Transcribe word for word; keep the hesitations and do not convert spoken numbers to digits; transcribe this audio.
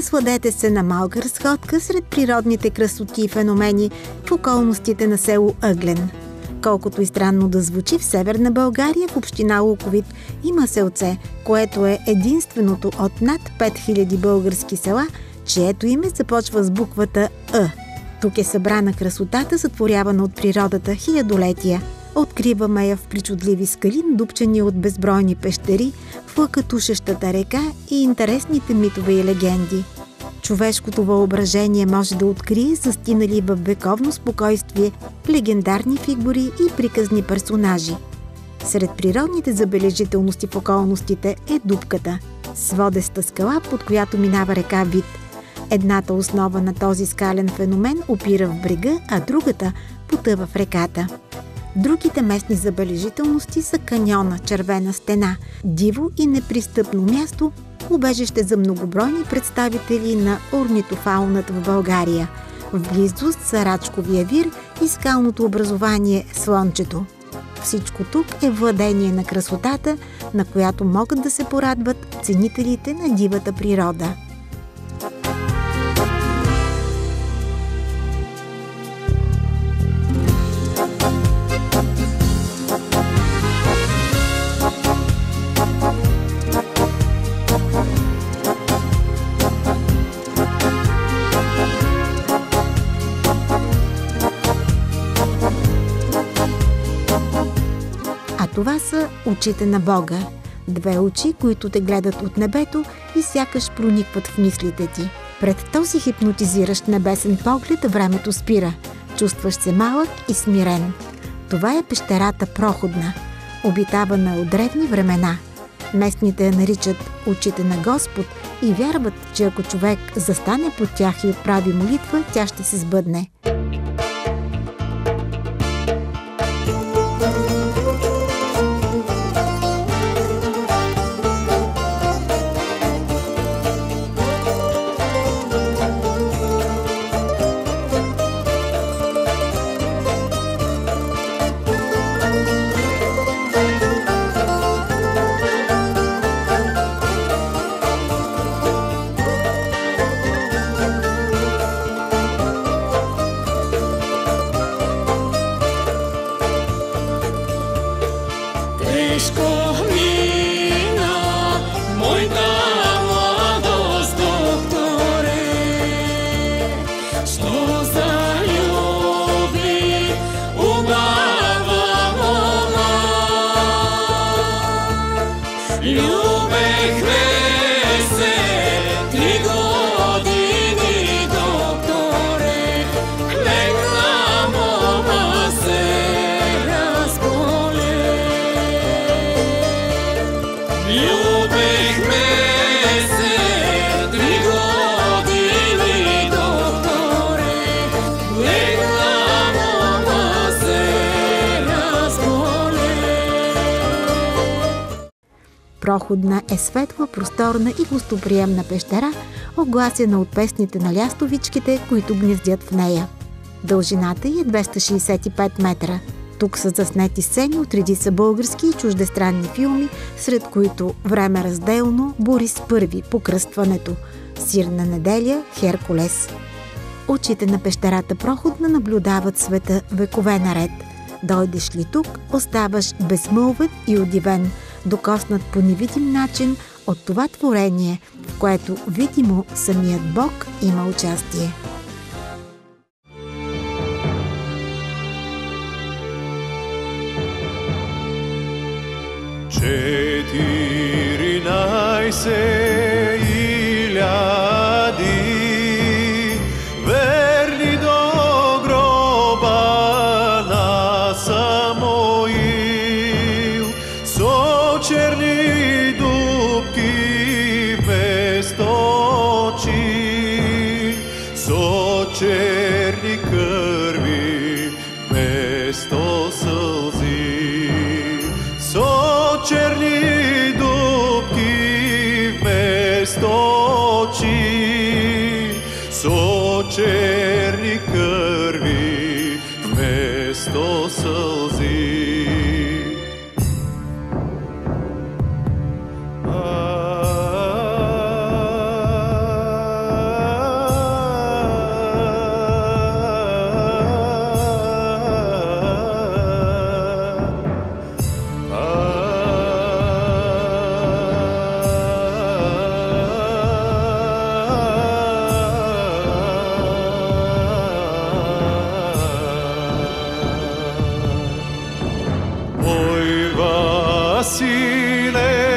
Насладете се на малка разходка сред природните красоти и феномени в околностите на село Ъглен. Колкото и странно да звучи, в Северна България, в община Луковит, има селце, което е единственото от над пет хиляди български села, чието име започва с буквата Ъ. Тук е събрана красотата, сътворявана от природата хилядолетия. Откриваме я в причудливи скали, дупчени от безбройни пещери, в лъкатушещата река и интересните митове и легенди. Човешкото въображение може да открие застинали във вековно спокойствие легендарни фигури и приказни персонажи. Сред природните забележителности в околностите е дупката – сводеста скала, под която минава река Вит. Едната основа на този скален феномен опира в брега, а другата потъва в реката. Другите местни забележителности са каньона Червена стена, диво и непристъпно място, убежище за многобройни представители на орнитофауната в България. В близост са Рачковия вир и скалното образование Слънчето. Всичко тук е владение на красотата, на която могат да се порадват ценителите на дивата природа. Това са очите на Бога. Две очи, които те гледат от небето и сякаш проникват в мислите ти. Пред този хипнотизиращ небесен поглед времето спира. Чувстваш се малък и смирен. Това е пещерата Проходна, обитавана от древни времена. Местните я наричат очите на Господ и вярват, че ако човек застане под тях и отправи молитва, тя ще се сбъдне. Проходна е светла, просторна и гостоприемна пещера, огласена от песните на лястовичките, които гнездят в нея. Дължината й е двеста шейсет и пет метра. Тук са заснети сцени от редица български и чуждестранни филми, сред които «Време разделно», «Борис Първи», «Покръстването», «Сирна неделя», «Херкулес». Очите на пещерата Проходна наблюдават света векове наред. Дойдеш ли тук, оставаш безмълвен и удивен, докоснат по невидим начин от това творение, в което видимо самият Бог има участие. Четиринайсет иляди верни до гроба на Самуил, со черни дупки вместо очи, со черни кърви вместо сълзи, со черни дупки вместо очи. Василе,